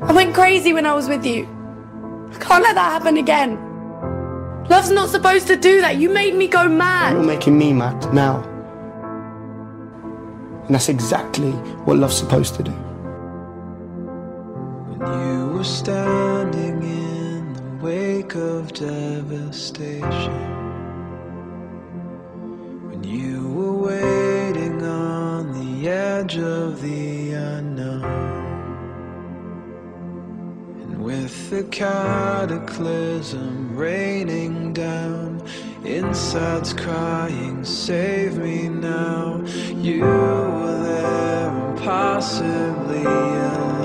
I went crazy when I was with you. I can't let that happen again. Love's not supposed to do that. You made me go mad. You're making me mad now. And that's exactly what love's supposed to do. When you were standing in the wake of devastation, when you were waiting on the edge of the unknown, and with the cataclysm raining down, inside's crying, save me now. You were there, impossibly alone.